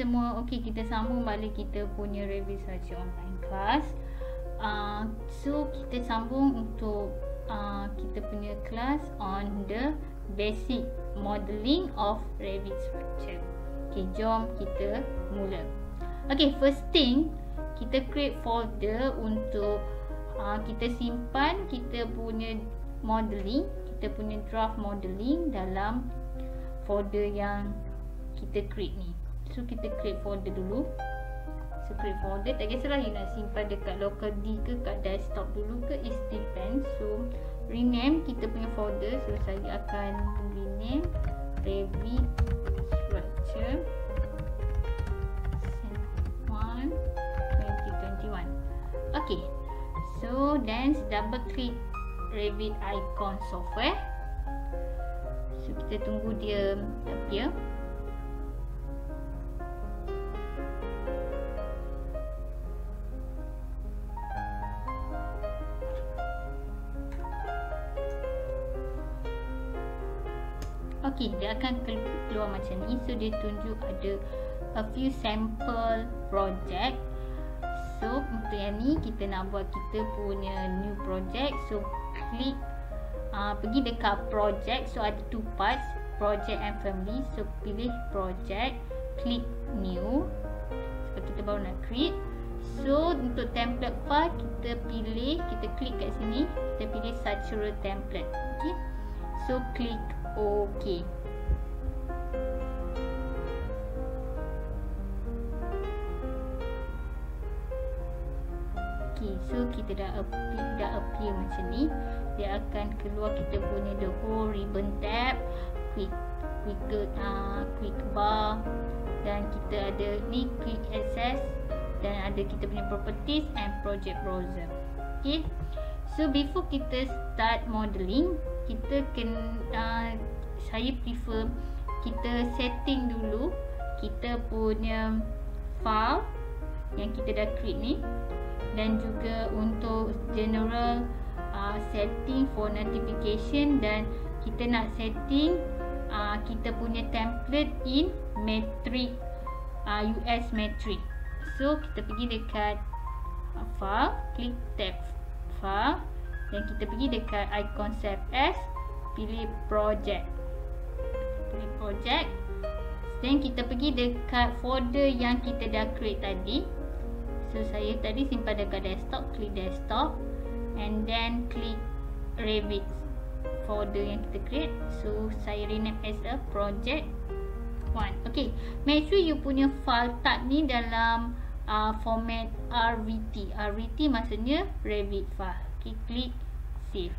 semua okey, kita sambung balik kita punya Revit Saja online class. So kita sambung untuk kita punya kelas on the basic modeling of Revit structure. Okay, jom kita mula. Okay, first thing, kita create folder untuk kita simpan kita punya modeling, kita punya draft modeling dalam folder yang kita create ni. So kita create folder dulu. So create folder, tak kisahlah you nak simpan dekat local D ke kat desktop dulu ke, it depends. So rename kita punya folder. So saya akan rename Revit Structure Sem 1 2021. Okay, so then double click Revit icon software. So kita tunggu dia appear. Okey, dia akan keluar macam ni. So dia tunjuk ada a few sample project. So untuk yang ni kita nak buat kita punya new project. So klik pergi dekat project. So ada two parts, project and family. So pilih project, klik new. Sebab kita baru nak create. So untuk template file kita pilih, kita klik kat sini, kita pilih Satura template. Okay, so klik OK. Okay, so kita dah appear macam ni. Dia akan keluar kita punya the whole ribbon tab, quick bar, dan kita ada ni quick access, dan ada kita punya properties and project browser. Okay, so before kita start modeling, kita kena saya prefer kita setting dulu kita punya file yang kita dah create ni, dan juga untuk general setting for notification, dan kita nak setting kita punya template in metric, US metric. So kita pergi dekat file, klik tab file, dan kita pergi dekat icon save as, pilih project, then kita pergi dekat folder yang kita dah create tadi. So saya tadi simpan dekat desktop, klik desktop, and then klik Revit folder yang kita create. So saya rename as a project 1. Okay, make sure you punya file type ni dalam format RVT. RVT maksudnya Revit file. Okay, klik save.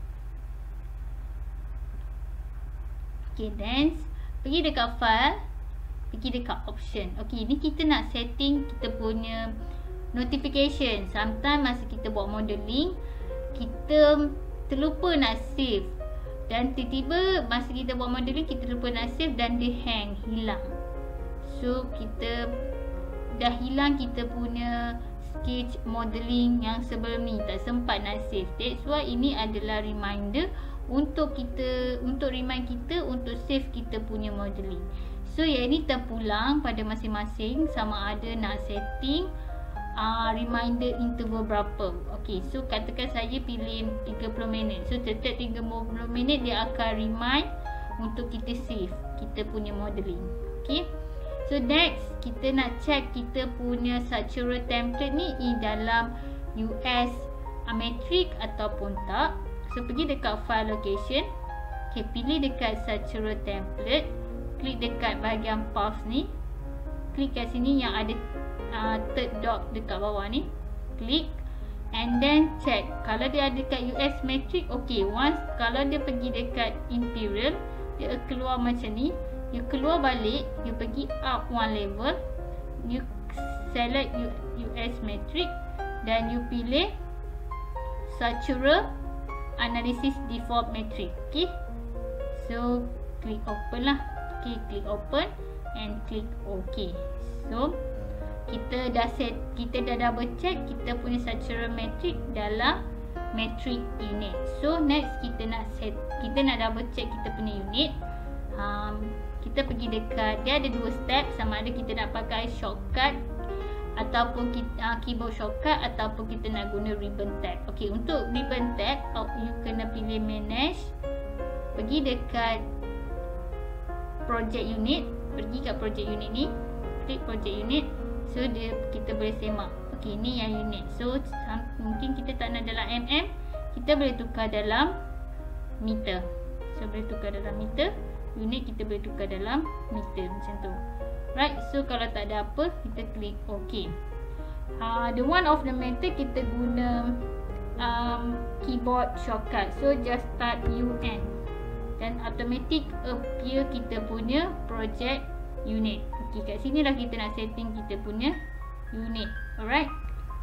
Okay, then pergi dekat file, pergi dekat option. Okay, ni kita nak setting kita punya notification. Sometimes masa kita buat modeling, kita terlupa nak save, dan tiba-tiba masa kita buat modeling kita terlupa nak save dan dia hang, hilang. So kita dah hilang kita punya sketch modeling yang sebelum ni, tak sempat nak save. That's why ini adalah reminder untuk kita, untuk remind kita untuk save kita punya modeling. So yang ini terpulang pada masing-masing sama ada nak setting reminder interval berapa. Okay, so katakan saya pilih 30 minit. So setiap 30 minit dia akan remind untuk kita save kita punya modeling. Okay, so next kita nak check kita punya Satura template ni dalam US metric ataupun tak. So pergi dekat file location. Okay, pilih dekat Satura template, klik dekat bahagian path ni, klik kat sini yang ada third dot dekat bawah ni, klik, and then check kalau dia ada dekat US metric. Okay, once kalau dia pergi dekat imperial, dia keluar macam ni. You keluar balik, you pergi up one level, you select US metric, dan you pilih Satura analysis default metric. Okay, so klik open lah. Okay, klik open and klik OK. So kita dah double check kita punya Satura metric dalam metric unit. So next kita nak double check kita punya unit. kita pergi dekat, dia ada 2 step, sama ada kita nak pakai shortcut ataupun keyboard shortcut ataupun kita nak guna ribbon tab. Okey, untuk ribbon tab you kena pilih manage, pergi dekat project unit, pergi kat project unit ni, klik project unit. So kita boleh semak. Okey, ni yang unit. So mungkin kita tak nak dalam mm, kita boleh tukar dalam meter. So boleh tukar dalam meter. Unit kita boleh tukar dalam meter macam tu. Right, so kalau tak ada apa, kita klik OK. The one of the method kita guna keyboard shortcut. So just type UN dan automatic appear kita punya project unit. Okay, kat sini lah kita nak setting kita punya unit. Alright.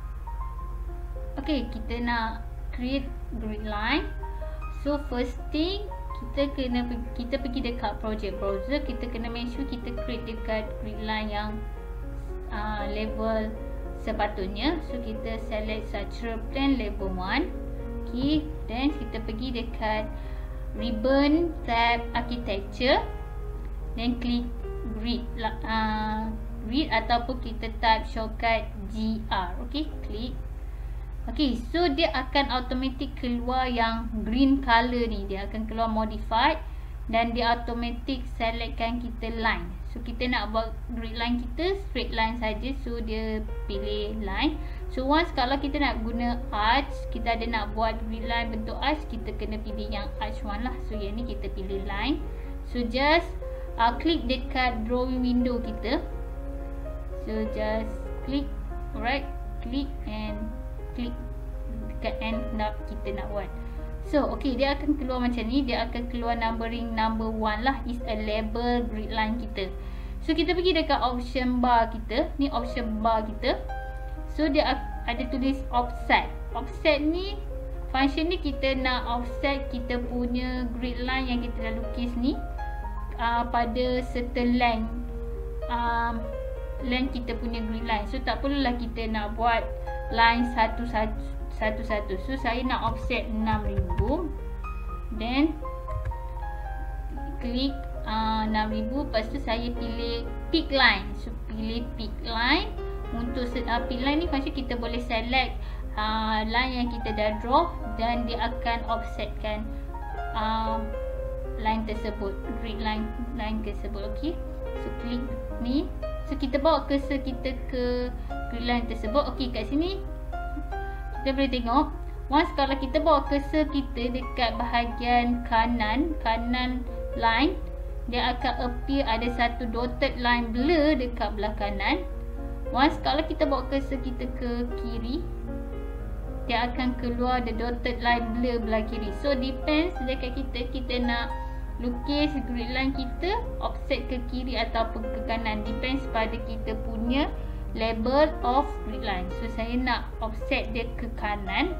Okay, kita nak create grid line. So first thing, kita pergi dekat project browser, kita kena make sure kita create dekat grid line yang level sepatutnya. So kita select structural plan level 1. Okay, then kita pergi dekat ribbon tab architecture, then klik grid ataupun kita type shortcut GR. Okay, klik. Okay, so dia akan automatic keluar yang green color ni. Dia akan keluar modified dan dia automatic selectkan kita line. So kita nak buat grid line kita straight line saja. So dia pilih line. So once kalau kita nak guna arch, kita ada nak buat grid line bentuk arch, kita kena pilih yang arch one lah. So yang ni kita pilih line. So just klik dekat drawing window kita. So just klik. Alright, klik and klik dekat end kita nak buat. So okay, dia akan keluar macam ni. Dia akan keluar numbering number 1 lah, is a label grid line kita. So kita pergi dekat option bar kita. Ni option bar kita. So dia ada tulis offset. Offset ni, function ni kita nak offset kita punya grid line yang kita dah lukis ni pada certain length length kita punya grid line. So tak perlulah kita nak buat line satu-satu. So saya nak offset 6000. Then klik 6000. Lepas tu saya pilih pick line. So pilih pick line. Untuk pick line ni function kita boleh select line yang kita dah draw dan dia akan offsetkan line tersebut, grid line tersebut. Okay, so klik ni. So kita bawa cursor kita ke grid line tersebut. Okay, kat sini kita boleh tengok, once kalau kita bawa cursor kita dekat bahagian kanan line, dia akan appear ada satu dotted line blur dekat belah kanan. Once kalau kita bawa cursor kita ke kiri, dia akan keluar the dotted line blur belah kiri. So depends dekat kita nak lukis grid line kita offset ke kiri ataupun ke kanan, depends pada kita punya label of grid line. So saya nak offset dia ke kanan.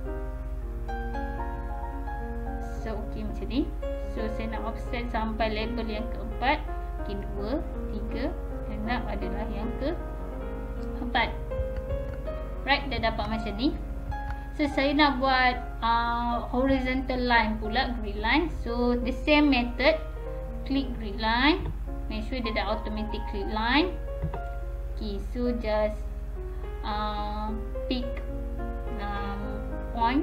So ok macam ni. So saya nak offset sampai label yang keempat. Ok, 2, 3 dan nak adalah yang keempat. Right, dah dapat macam ni. So saya nak buat horizontal line pula, grid line. So the same method, klik grid line, make sure dia dah automatic grid line. Okay, so just pick point.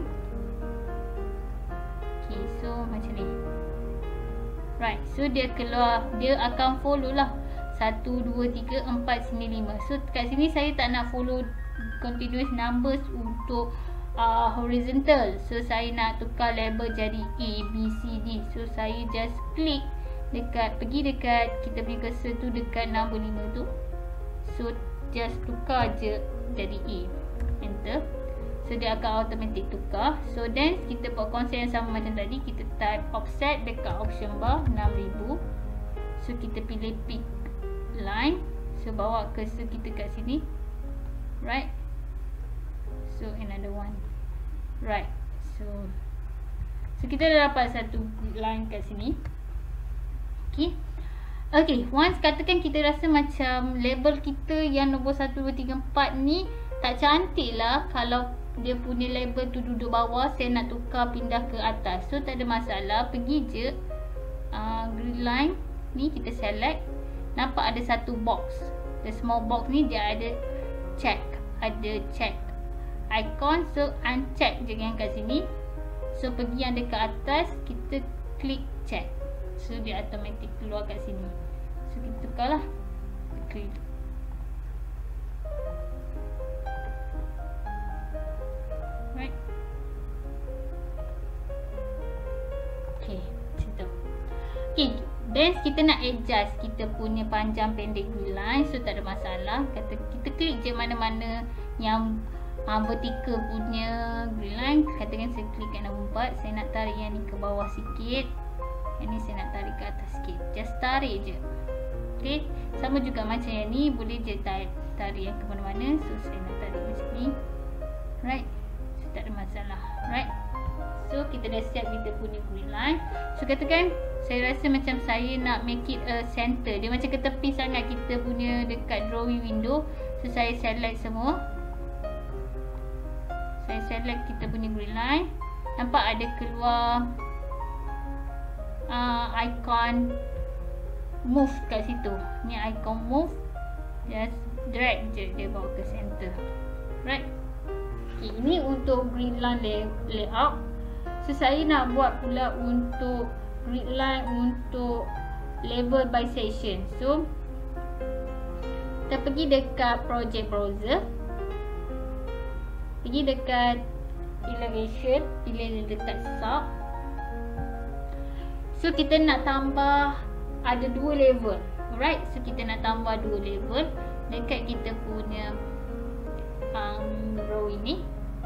Okay, so macam ni. Right, so dia keluar, dia akan follow lah 1, 2, 3, 4 sini 5. So kat sini saya tak nak follow continuous numbers untuk horizontal. So saya nak tukar label jadi A, B, C, D. So saya just klik dekat, pergi dekat kita punya cursor tu dekat number 5 tu. So just tukar je jadi A. Enter. So dia akan automatic tukar. So then kita buat konsep yang sama macam tadi. Kita type offset dekat option bar 6000. So kita pilih pick line. So bawa cursor kita kat sini. Right. So another one. Right. So kita dah dapat satu line kat sini. Okay. Okay, once katakan kita rasa macam label kita yang nombor 1, 2, 3, 4 ni tak cantik lah kalau dia punya label tu duduk bawah, saya nak tukar pindah ke atas. So tak ada masalah, pergi je grid line. Ni kita select. Nampak ada satu box. The small box ni dia ada check. Ada check icon. So uncheck je yang kat sini. So pergi yang dekat atas, kita klik check. So dia automatic keluar kat sini. So kita tukar lah. Klik. Right. Okay, macam tu. Okay, then kita nak adjust kita punya panjang pendek grid line. So tak ada masalah. Kata kita klik je mana-mana yang vertical punya grid line. Katakan saya klik kat nombor 4. Saya nak tarik yang ni ke bawah sikit. Yang ni saya nak tarik ke atas sikit. Just tarik je. Okay, sama juga macam yang ni. Boleh je tarik yang ke mana-mana. So saya nak tarik macam ni. Right. So tak ada masalah. Right. So kita dah siap kita punya grid line. So katakan saya rasa macam saya nak make it a center. Dia macam ke tepi sangat kita punya dekat drawing window. So saya select semua. Saya select kita punya grid line. Nampak ada keluar icon move kat situ. Ni icon move. Just drag je dia bawa ke center. Right. Okay, ini untuk grid line layout. So saya nak buat pula untuk grid line untuk level by section. So kita pergi dekat project browser. Pergi dekat elevation, pilih dekat sub. So kita nak tambah ada 2 level. Alright, so kita nak tambah 2 level dekat kita punya row ini.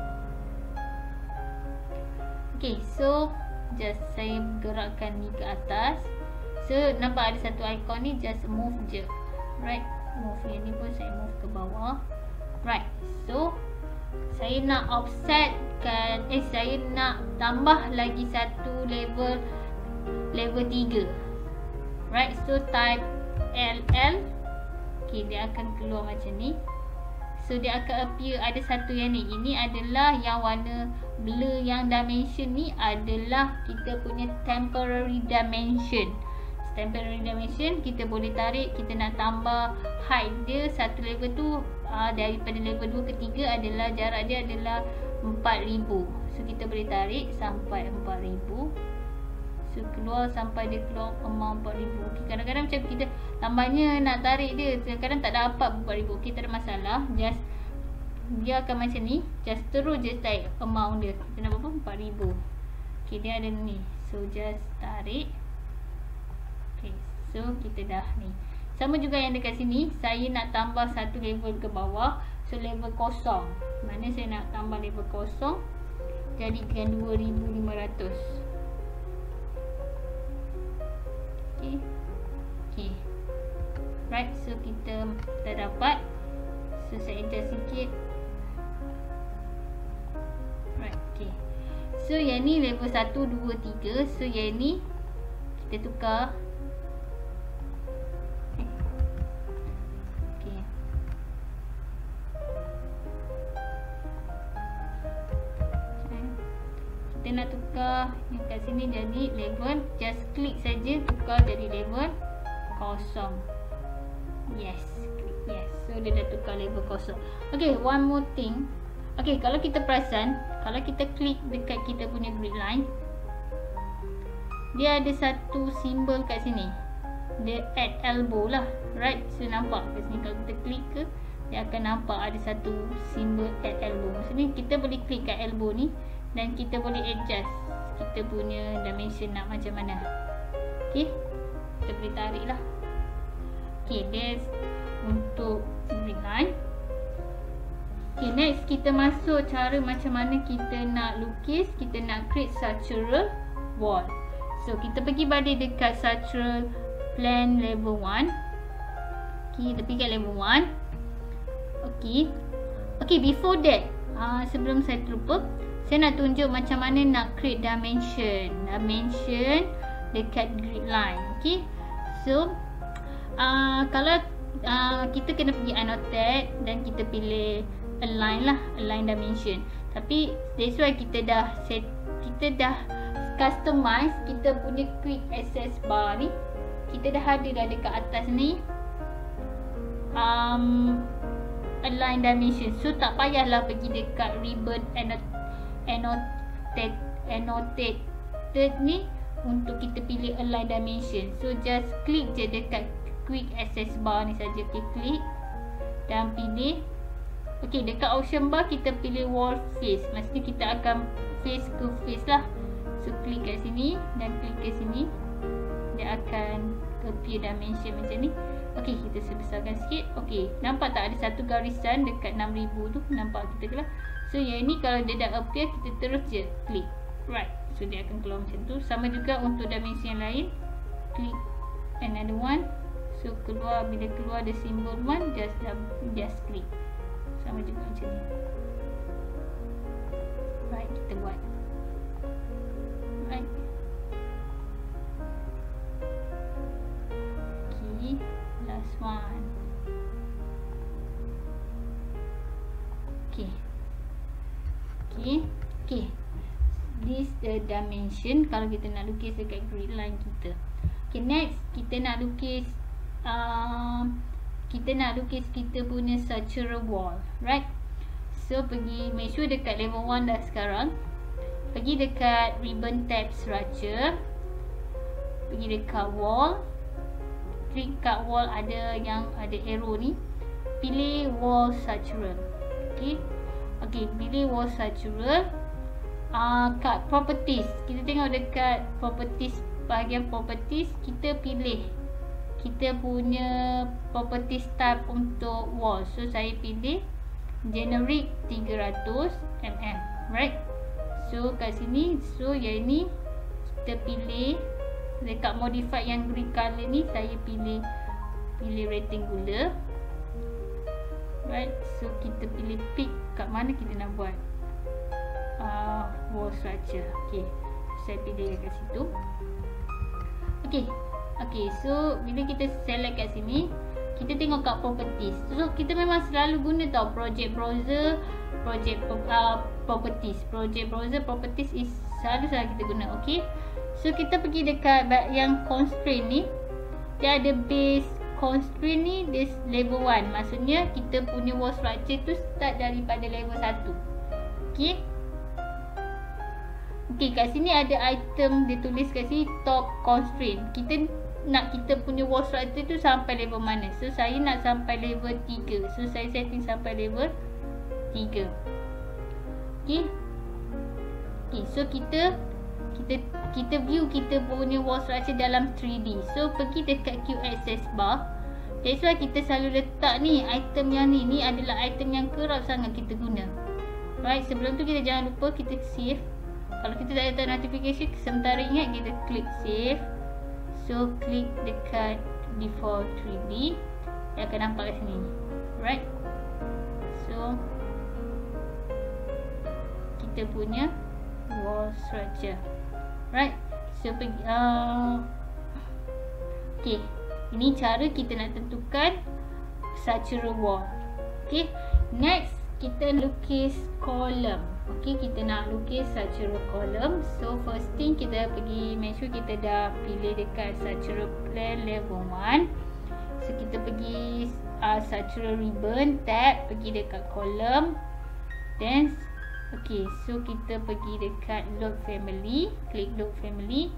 Okay, so just saya gerakkan ni ke atas. So nampak ada satu icon ni, just move je. Right, move yang ni pun saya move ke bawah. Right, so saya nak offsetkan, saya nak tambah lagi satu level 3. Right, so type LL. Okay, dia akan keluar macam ni. So dia akan appear ada satu yang ni. Ini adalah yang warna blur, yang dimension ni adalah kita punya temporary dimension. Temporary dimension kita boleh tarik, kita nak tambah height dia satu level tu daripada level 2 ke 3 adalah jarak dia adalah 4000. So kita boleh tarik sampai 4000. So keluar sampai dia keluar amount 4000. Okay, kadang-kadang macam kita lambatnya nak tarik dia, kadang-kadang tak dapat 4000. Okay, tak ada masalah. Just biarkan macam ni. Just terus je tarik amount dia. Kita nak berapa? 4000. Okay, dia ada ni. So just tarik. Okay, so kita dah ni. Sama juga yang dekat sini, saya nak tambah satu level ke bawah. So level kosong. Mana saya nak tambah level kosong, jadikan 2500. Okay. Okay. Right, so kita dah dapat. So saya adjust sikit. Right, okay. So yang ni level 1, 2, 3. So yang ni kita tukar. Okay. Kita nak tukar yang kat sini jadi level. Just klik saja, tukar jadi level kosong. Yes, klik yes. So dia dah tukar level kosong. Okay, one more thing. Okay, kalau kita perasan, kalau kita klik dekat kita punya grid line, dia ada satu simbol kat sini. Dia add elbow lah. Right, so nampak kat sini. Kalau kita klik ke, dia akan nampak ada satu simbol add elbow. Maksudnya kita boleh klik kat elbow ni dan kita boleh adjust kita punya dimension nak macam mana. Okay, kita boleh tarik lah. Okay, that's untuk grid line. Okay, next kita masuk cara macam mana kita nak lukis. Kita nak create structural wall. So kita pergi balik dekat structural plan level 1. Okay, kita pergi kat level 1. Okay. Okay, before that, sebelum saya terlupa, saya nak tunjuk macam mana nak create dimension dekat grid line. Okay, so kalau kita kena pergi annotate dan kita pilih align lah, align dimension. Tapi that's why kita dah customize kita punya quick access bar ni. kita dah ada dah dekat atas ni align dimension. So tak payahlah pergi dekat ribbon annotated ni untuk kita pilih align dimension. So just klik je dekat quick access bar ni saja. Okay, klik dan pilih. Okay, dekat option bar kita pilih wall face. Maksudnya kita akan face ke face lah. So klik kat sini dan klik ke sini, dia akan appear dimension macam ni. Okay, kita sebesarkan sikit. Okay, nampak tak ada satu garisan dekat 6000 tu? Nampak kita ke lah. So yang ni kalau dia dah appear, kita terus je klik right. So dia akan keluar macam tu. Sama juga untuk dimensi yang lain. Klik another one. So keluar, bila keluar ada simbol one, just klik. Sama juga macam ni. Right, kita buat. Right. Okay, last one. Okay. Okay. This the dimension kalau kita nak lukis dekat grid line kita. Okay, next kita nak lukis kita punya structural wall, right? So pergi, make sure dekat level 1 dah sekarang. Pergi dekat ribbon tab structure, pergi dekat wall, klik kat wall, ada yang ada arrow ni, pilih wall structural. Okay, pilih wall structural. Kat properties, kita tengok dekat properties, bahagian properties, kita pilih kita punya properties type untuk wall. So saya pilih generic 300mm, right? So kat sini, so yang ni kita pilih dekat modify yang green color ni, saya pilih rectangular, right? So kita pilih pick kat mana kita nak buat wall structure. Okay, saya pilih kat situ. Okay, so bila kita select kat sini, kita tengok kat properties. So kita memang selalu guna tau project browser, properties. Project browser, properties is selalu kita guna. Okay, so kita pergi dekat yang constraint ni, dia ada base constraint ni, this level 1. Maksudnya kita punya wall structure tu start daripada level 1. Okay, kat sini ada item dia tulis kat sini top constraint. Kita nak kita punya wall structure tu sampai level mana? So saya nak sampai level 3. So saya setting sampai level 3. Okay, so kita view kita punya wall structure dalam 3D. So pergi dekat Q access bar. That's why kita selalu letak ni item yang ni adalah item yang kerap sangat kita guna. Right, sebelum tu kita jangan lupa kita save. Kalau kita tak letak notification, sementara ingat kita klik save. So klik dekat default 3D, dia akan nampak kat sini, right? So kita punya wall structure, right? So pergi okay, ini cara kita nak tentukan structural wall. Okay, next kita lukis column. Okay, kita nak lukis structural column. So first thing kita pergi make sure kita dah pilih dekat structural plan level 1. So kita pergi structural ribbon tab, pergi dekat column. Then okay, so kita pergi dekat load family, klik load family.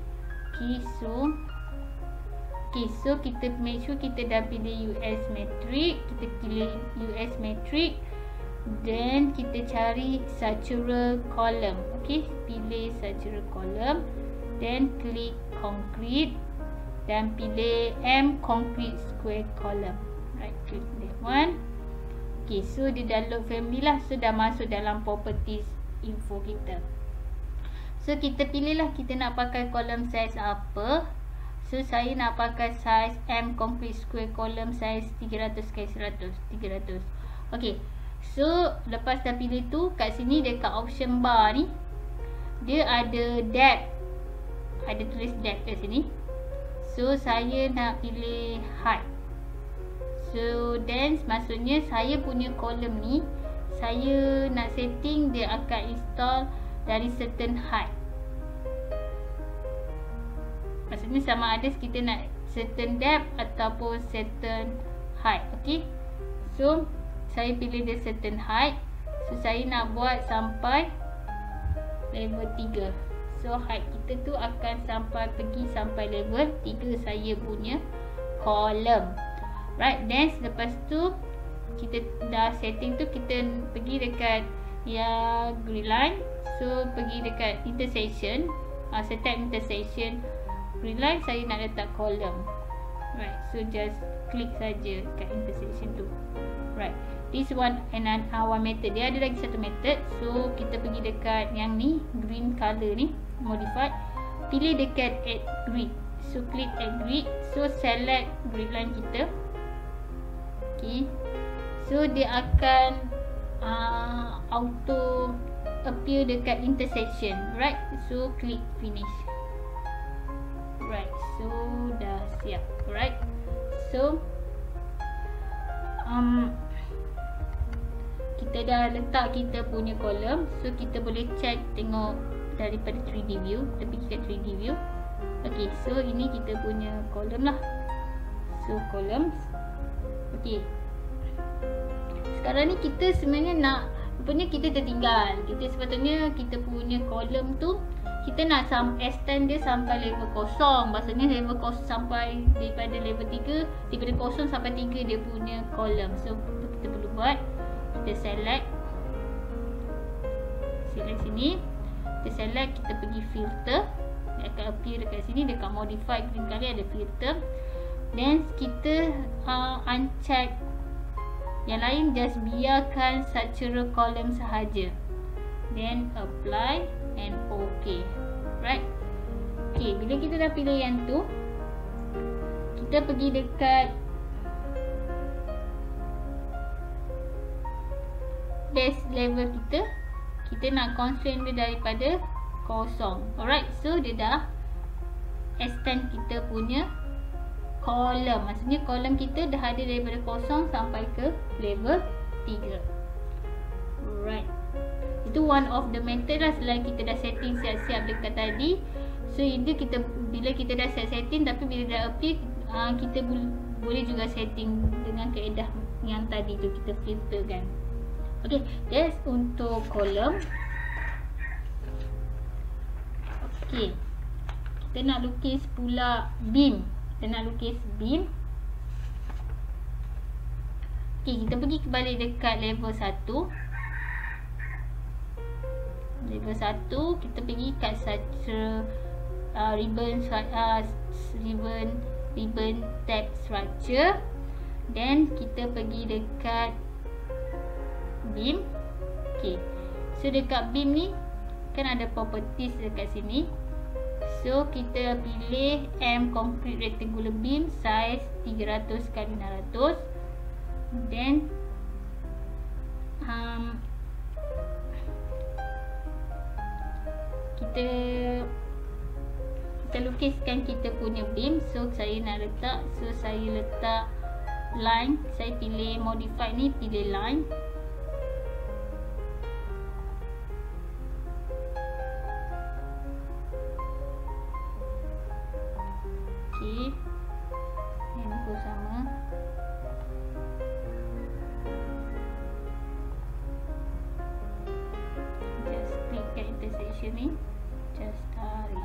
Okay, so kita make sure kita dah pilih US metric. Kita pilih US metric. Then kita cari structural column. Okay, pilih structural column. Then klik concrete dan pilih M concrete square column. Right, klik that one. Okay, so dia dah load family lah. So dah masuk dalam properties info kita. So kita pilih lah kita nak pakai column size apa. So saya nak pakai size M concrete square column size 300x100. Okay, so lepas dah pilih tu, kat sini dekat option bar ni dia ada depth, ada tulis depth kat sini. So saya nak pilih height. So then maksudnya saya punya column ni saya nak setting dia akan install dari certain height. Maksudnya sama ada kita nak certain depth ataupun certain height. Okay, so saya pilih the certain height. So saya nak buat sampai level 3. So height kita tu akan pergi sampai level 3 saya punya column. Right, then lepas tu kita dah setting tu, kita pergi dekat yang green line. So pergi dekat intersection, set type intersection green line, saya nak letak column. Right, so just klik saja kat intersection tu. Right, this one one method. Dia ada lagi satu method. So kita pergi dekat yang ni, green color ni, modify, pilih dekat add grid. So klik add grid. So select grid line kita. Okay, so dia akan auto appear dekat intersection. Right, so klik finish. Right, so dah siap. Right, so kita dah letak kita punya column. So kita boleh check, tengok daripada 3D view. Kita pergi kat 3D view. Okay, so ini kita punya column lah. So columns. Okay, sekarang ni kita sebenarnya nak, rupanya kita tertinggal. Kita sepatutnya kita punya column tu kita nak extend dia sampai level 0. Maksudnya level 0 sampai daripada level 3, daripada 0 sampai 3 dia punya column. So kita perlu buat, kita select sini, kita select, kita pergi filter. Dia akan appear dekat sini, dekat modify green kali ada filter. Then kita uncheck yang lain, just biarkan structural column sahaja. Then apply and OK. Right, okay, bila kita dah pilih yang tu, kita pergi dekat base level kita. Kita nak constrain dia daripada 0. Alright, so dia dah extend kita punya column. Maksudnya column kita dah ada daripada 0 sampai ke level 3. Alright, itu one of the method lah selain kita dah setting siap-siap dekat tadi. So itu kita, bila kita dah setting, tapi bila dah appear, kita boleh juga setting dengan kaedah yang tadi tu, kita filter kan. Okay, that's untuk column. Okay, kita nak lukis pula beam. Kita nak lukis beam. Okay, kita pergi balik dekat level 1. Level 1, kita pergi kat structure ribbon tab structure. Then kita pergi dekat beam. Okay, so dekat beam ni kan ada properties dekat sini. So kita pilih M concrete rectangular beam size 300x600. Then kita lukiskan kita punya beam. So saya nak letak, so saya letak line. Saya pilih modify ni, pilih line. Okay, yang pun sama. Just klik kat intersection ni, just tarik.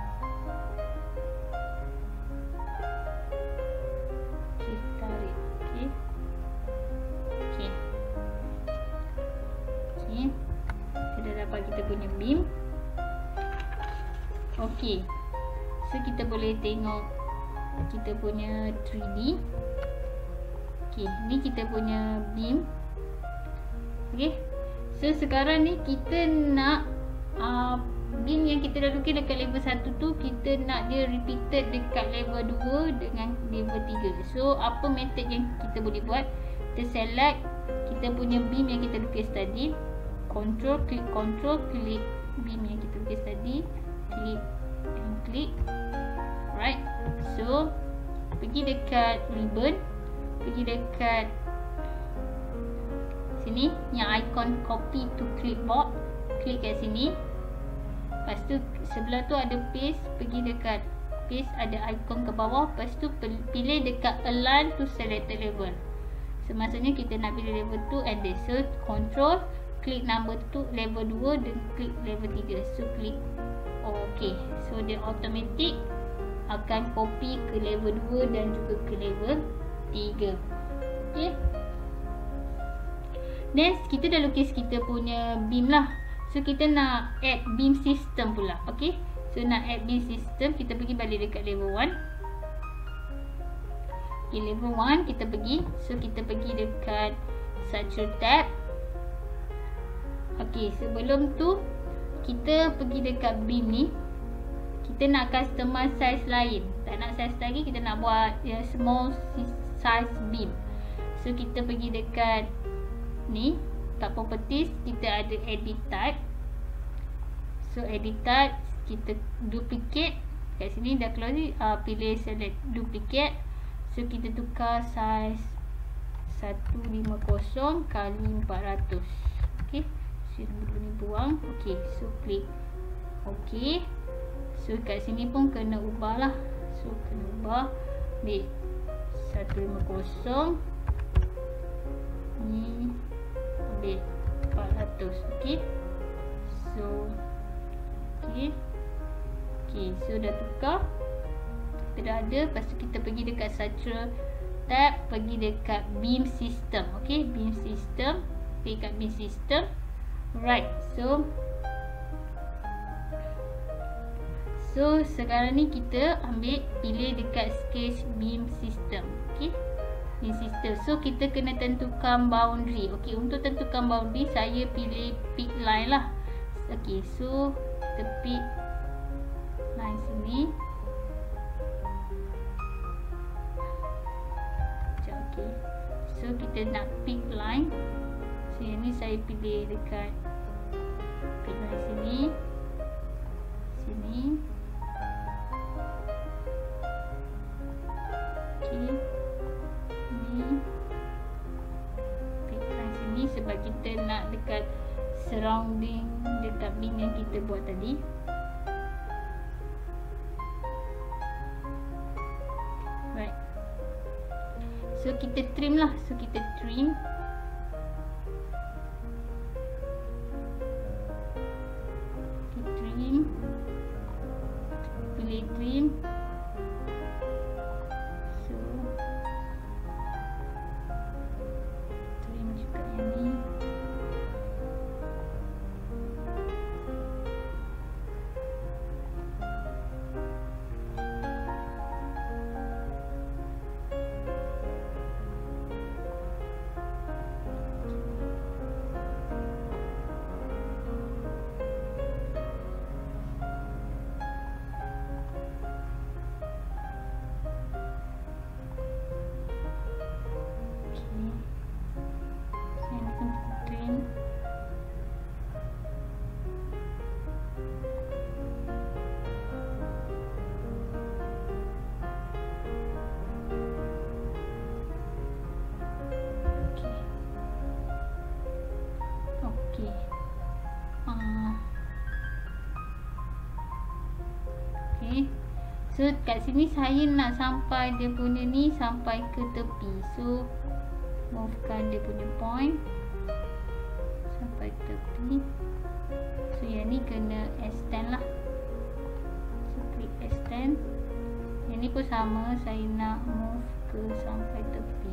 Okay, tarik. Okay. Okay. Okay, kita dah dapat kita punya beam. Okay, so kita boleh tengok kita punya 3D. Okay, ni kita punya beam. Okay, so sekarang ni kita nak beam yang kita dah lukis dekat level 1 tu, kita nak dia repeated dekat level 2 dengan level 3. So apa method yang kita boleh buat? Kita select kita punya beam yang kita lukis tadi, control, klik beam yang kita lukis tadi, klik and klik. Right, so pergi dekat ribbon, pergi dekat sini yang icon copy to clipboard, klik kat sini. Lepas tu sebelah tu ada paste, pergi dekat paste ada ikon ke bawah. Lepas tu pilih dekat align to selected level. So maksudnya kita nak pilih level 2 and then so control klik number 2 level 2 dan klik level 3. So klik OK. So dia automatic akan copy ke level 2 dan juga ke level 3. Okay. Next kita dah lukis kita punya beam lah. So kita nak add beam system pula. Okay. So nak add beam system, kita pergi balik dekat level 1. Okay, level 1 kita pergi. So kita pergi dekat structure tab. Okay, sebelum tu kita pergi dekat beam ni. Kita nak customize size lain. Tak nak size lagi, kita nak buat small size beam. So kita pergi dekat ni, kat properties kita ada edit type. So edit type kita duplicate. Kat sini dah keluar ni, pilih select duplicate. So kita tukar size 150 kali 400. Okay, so dulu ni buang. Okay, so klik OK. So kat sini pun kena ubah lah. So kena ubah, ambil 150 ni, ambil 400. Okay, so okay, so dah tukar, kita dah ada. Lepas tu kita pergi dekat structure tab, pergi dekat beam system. Okay, beam system, pergi kat beam system. Right, so sekarang ni kita ambil pilih dekat sketch beam system. Okay, beam system. So kita kena tentukan boundary. Okay, untuk tentukan boundary saya pilih pick line lah. Okay, so kita pick line sini. Okay, so kita nak pick line. So yang ni saya pilih dekat pick line sini, sini. Okay, ni pick line sini sebab kita nak dekat surrounding dekat beam yang kita buat tadi. Right, so kita trim lah. So kita trim. Kita trim, pilih trim. So trim juga yang ni. Okay, so kat sini saya nak sampai dia punya ni sampai ke tepi. So movekan dia punya point sampai tepi. So yang ni kena extend lah. So klik extend. Yang ni pun sama, saya nak move ke sampai tepi.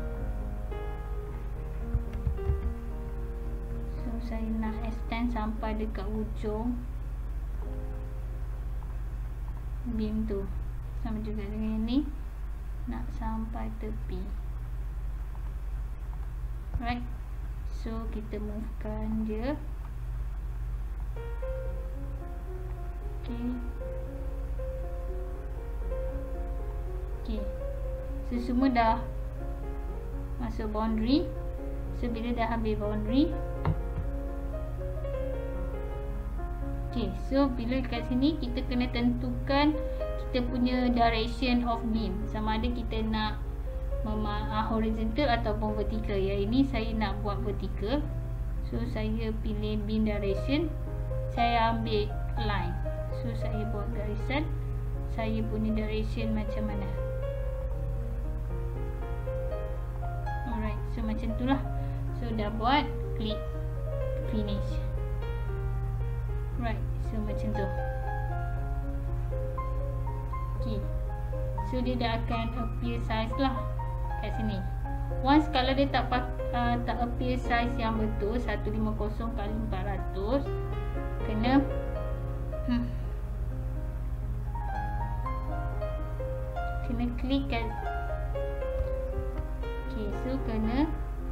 So saya nak extend sampai dekat ujung beam tu. Sama juga dengan yang ni, nak sampai tepi. Right, so kita movekan dia. Okay, okay, so semua dah masuk boundary. So bila dah habis boundary, okay, so bila kat sini kita kena tentukan kita punya direction of beam. Sama ada kita nak horizontal ataupun vertical. Yang ini saya nak buat vertical. So saya pilih beam direction, saya ambil line. So saya buat garisan saya punya direction macam mana. Alright, so macam tu lah. So dah buat, klik finish. Right, so macam tu. Okay, so dia dah akan appear size lah kat sini. Once kalau dia tak appear size yang betul 150 kali 400, kena kena klik kan. Okay, so kena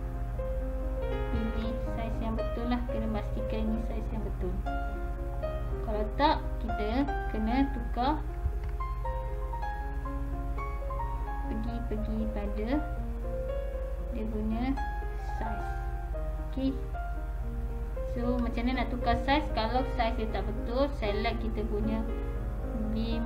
pilih saiz yang betul lah. Kena pastikan ini saiz yang betul. Kalau tak, kita kena tukar, pergi pada dia punya saiz. Okay, so macam mana nak tukar saiz? Kalau saiz dia tak betul, select kita punya beam,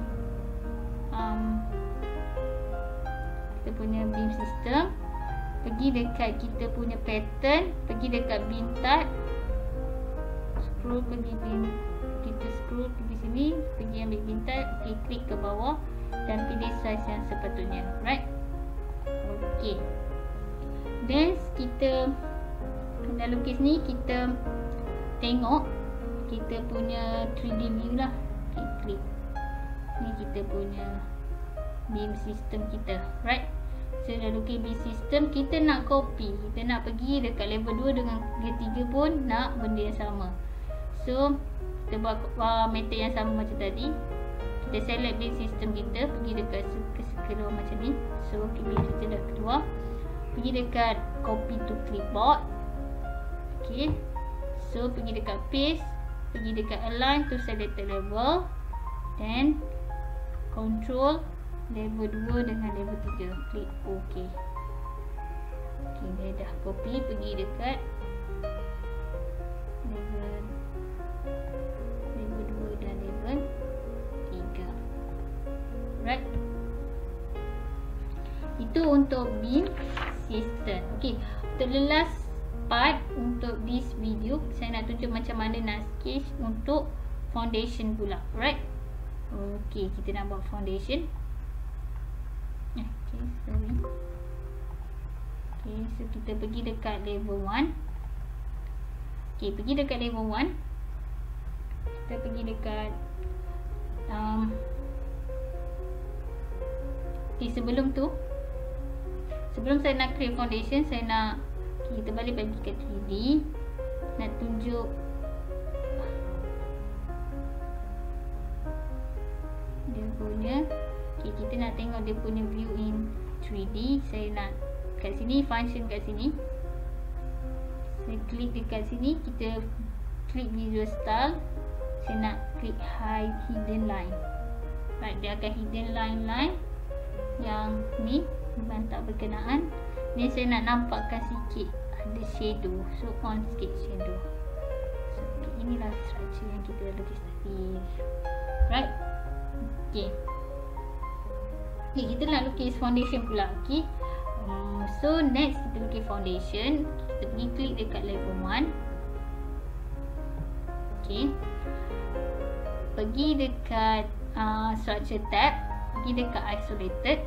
kita punya beam system, pergi dekat kita punya pattern, pergi dekat beam type, scroll pergi beam, kita scroll pergi sini, pergi ambil beam type, okay, klik ke bawah dan pilih saiz yang sepatutnya. Right, okay. Then kita dah lukis ni, kita tengok kita punya 3D view lah. Okay, klik ni kita punya beam system kita. Right, so dah lukis beam system. Kita nak copy, kita nak pergi dekat level 2 dengan level 3 pun nak benda yang sama. So kita buat method yang sama macam tadi. Kita select beam system kita, pergi dekat keluar macam ni. So beam kita dah keluar, pergi dekat copy to clipboard. Okay, so pergi dekat paste, pergi dekat align to selected level, then control level 2 dengan level 3, klik OK. Okay, dia dah copy, pergi dekat level 2 dan level 3. Right, itu untuk beam system. Okay, untuk the last part untuk this video, saya nak tunjuk macam mana nak sketch untuk foundation pula. Right, okay, kita nak buat foundation. Okay, sorry. Okay, so kita pergi dekat level 1. Okay, pergi dekat level 1, kita pergi dekat okay, sebelum tu, sebelum saya nak create foundation, saya nak, okay, kita balik pergi ke 3D, nak tunjuk dia punya, okay, kita nak tengok dia punya view in 3D. Saya nak kat sini, function kat sini, saya klik dekat sini, kita klik visual style, saya nak klik hide hidden line. Right, dia akan hidden line yang ni memang tak berkenaan. Ni saya nak nampakkan sikit ada shadow, so on sikit shadow. So okay, inilah structure yang kita lukis tadi. Right, okay. Okay, kita nak lukis foundation pula. Okay, so next kita lukis foundation. Kita pergi klik dekat level 1. Okay, pergi dekat structure tab, pergi dekat isolated.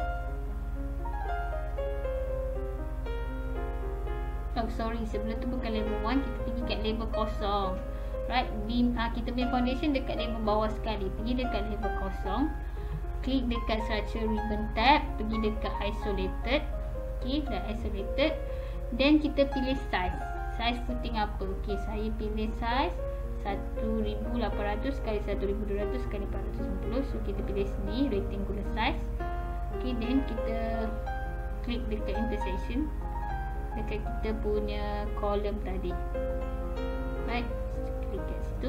Oh sorry, sebelum tu bukan level 1, kita pergi kat level kosong. Right, beam, kita punya foundation dekat level bawah sekali. Pergi dekat level kosong, klik dekat structure ribbon tab, pergi dekat isolated. Okay, dah isolated. Then kita pilih size. Size footing apa? Okay, saya pilih size 1800 kali 1200 kali 450. So kita pilih sini rectangular size. Okay, then kita klik dekat intersection dekat kita punya column tadi. Right, klik kat situ.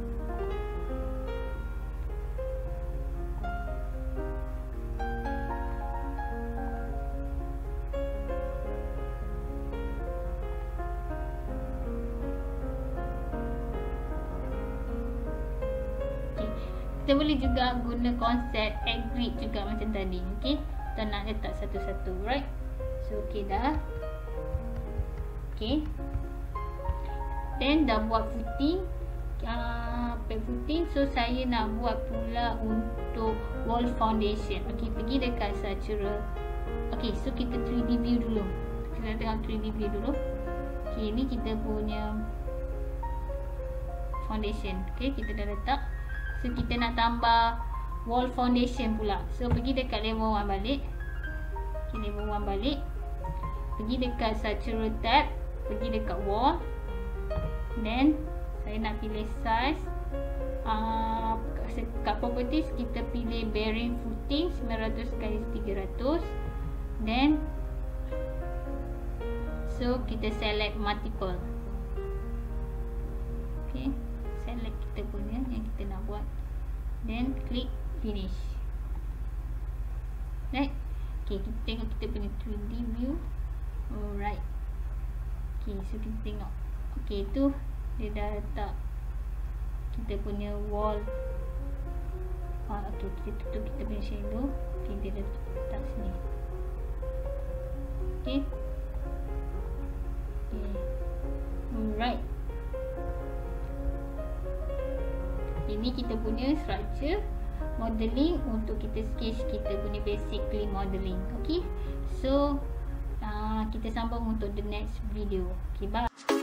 Kita boleh juga guna konsep egg grid juga macam tadi. Okay, kita nak letak satu-satu. Right, so okay dah. Okay, then dah buat footing. pad footing. So saya nak buat pula untuk wall foundation. Okey, pergi dekat structural. Okey, so kita 3D view dulu. Kita tengok 3D view dulu. Okey, ni kita punya foundation. Okey, kita dah letak. So kita nak tambah wall foundation pula. So pergi dekat level 1 balik. Okay, level 1 balik. Pergi dekat structural tab, pergi dekat wall. Then saya nak pilih size. Kat properties kita pilih bearing footing 900x300. Then so kita select multiple. Okay, select kita punya yang kita nak buat. Then click finish. Right. Okay, kita tengok kita punya 3D view. Alright. Okay, so kita tengok. Okay, tu dia dah letak kita punya wall. Okay, kita tutup kita punya shadow. Okay, dia dah letak sini. Okay. Okay. Alright. Ini kita punya structure modeling untuk kita sketch kita punya basically modeling. Okay, so kita sambung untuk the next video. Okay, bye.